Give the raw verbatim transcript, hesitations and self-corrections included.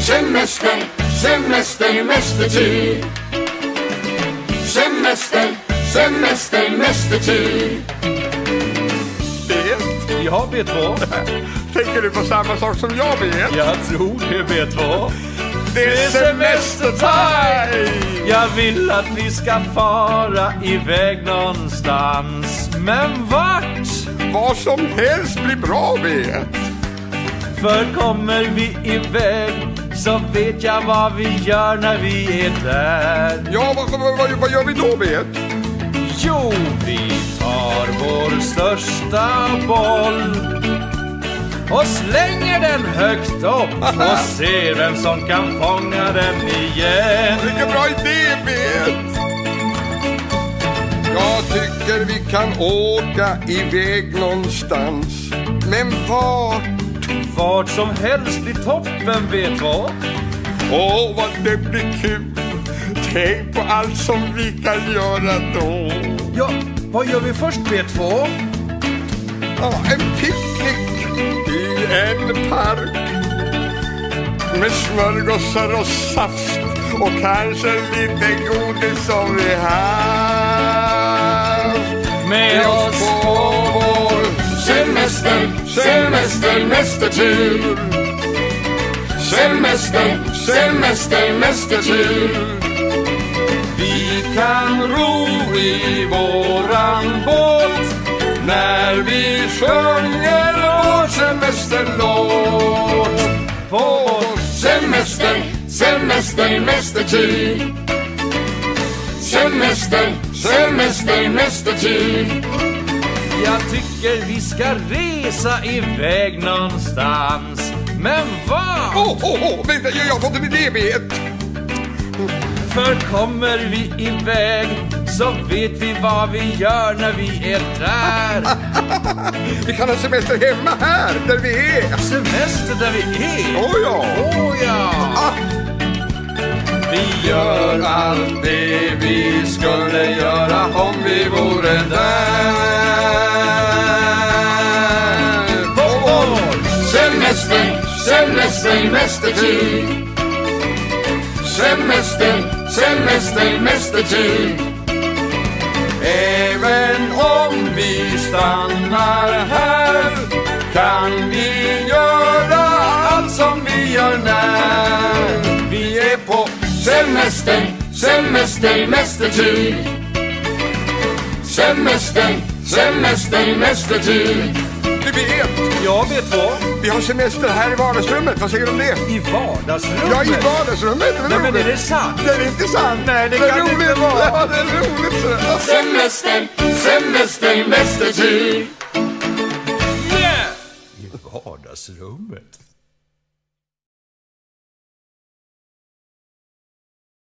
Semester, semester, mästertid. Semester, semester, mästertid. B. Ja, B två. Tänker du på samma sak som jag vet? Jag tror det är B två. Det är semestertime! Jag vill att vi ska fara iväg någonstans. Men vart? Vad som helst blir bra, vet. För kommer vi iväg så vet jag vad vi gör när vi är där. Ja, vad, vad, vad, vad gör vi då, vet? Jo, vi tar vår största boll och slänger den högt upp och ser vem som kan fånga den igen. Vilken bra idé, vet. Jag tycker vi kan åka iväg någonstans. Men vart? Vart som helst i toppen, vet vad? Åh, vad det blir kul. Tänk på allt som vi kan göra då. Ja, vad gör vi först, B två? Ja, en picknick i en park med smörgåsar och saft och kanske lite godis som vi haft Med oss på vår Semester, semester, mästertid. Semester, semester, mästertid. Vi kan ro i våran båt när vi sjunger vår semesterlåt. På vår Semester, semester, mästertid. Semester, semester, mästertid. Jag tycker vi ska resa iväg någonstans. Men var? Åh, åh, åh, vänta, jag har fått en idé, vet. För kommer vi iväg så vet vi vad vi gör när vi är där. Vi kan ha semester hemma här, där vi är. Semester där vi är. Åh ja. Åh ja. Ah. Vi gör allt det vi skulle göra om vi vore där. På vår Semester, semester, mästertid. Semester, semester, mästertid. Även om vi stannar här kan vi göra allt som vi gör när vi är på Semester, semester, mästertid. Semester, semester, mästertid. Du vet, Jag vet vad. vi har semester här i vardagsrummet. Vad säger du om det? I vardagsrummet. Ja, i vardagsrummet. Det är Nej, men roligt. är det sant? Det är inte sant. Nej, det är kan roligt. inte vara. Ja, det är roligt. Så. Semester, semester, mästertid. Yeah! I vardagsrummet.